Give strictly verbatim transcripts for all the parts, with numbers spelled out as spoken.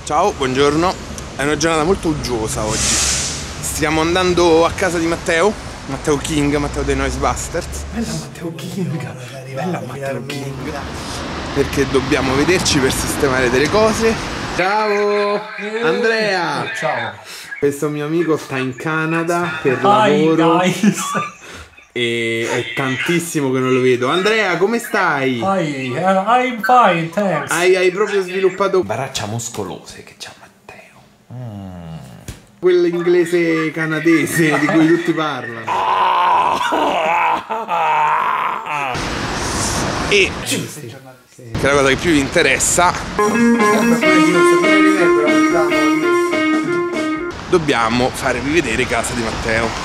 Ciao, buongiorno. È una giornata molto uggiosa oggi. Stiamo andando a casa di Matteo, Matteo King, Matteo dei Noise Busters. Bella Matteo King, bella Matteo King. Perché dobbiamo vederci per sistemare delle cose. Ciao Andrea. Ciao. Questo mio amico sta in Canada per Hi, lavoro guys. e è tantissimo che non lo vedo. Andrea, come stai? Hi, uh, I'm fine, thanks. Hai, hai proprio sviluppato Braccia muscolose che c'ha Matteo. Mm. quell'inglese canadese di cui tutti parlano. E che è la cosa che più vi interessa, dobbiamo farvi vedere casa di Matteo.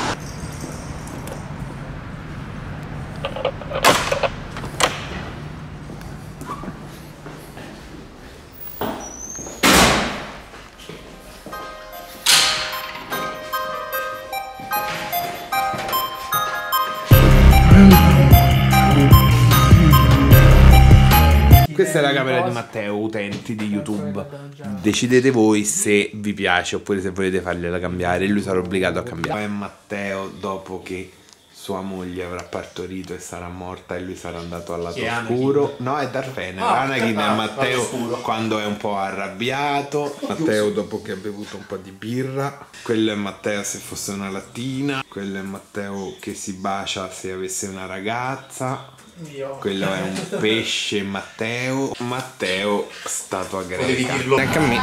Questa è la camera di Matteo, utenti di YouTube. Decidete voi se vi piace oppure se volete fargliela cambiare. Lui sarà obbligato a cambiare. È Matteo dopo che sua moglie avrà partorito e sarà morta e lui sarà andato al lato oscuro. No, è Darth Vader. Ah, Anakin ah, è Matteo quando è un po' arrabbiato. Matteo dopo che ha bevuto un po' di birra. Quello è Matteo se fosse una lattina. Quello è Matteo che si bacia se avesse una ragazza. Quello è un pesce Matteo. Matteo statua greca. Anche a me.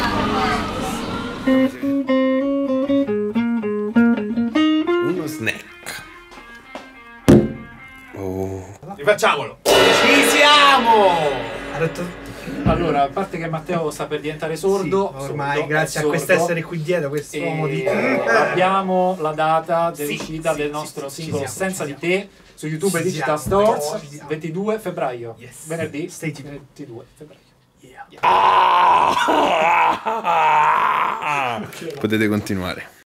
Uno snack. Oh. Rifacciamolo. Ci siamo. Allora, a parte che Matteo sta per diventare sordo, sì, ormai sordo, grazie a quest'essere qui dietro, quest'uomo di abbiamo la data dell'uscita sì, del sì, nostro sì, singolo ci siamo, Senza ci di te su YouTube e Ci Digital siamo, Stores ci siamo. ventidue febbraio. Yes. Venerdì Stay tuned. ventidue febbraio. Yeah. Yeah. Potete continuare.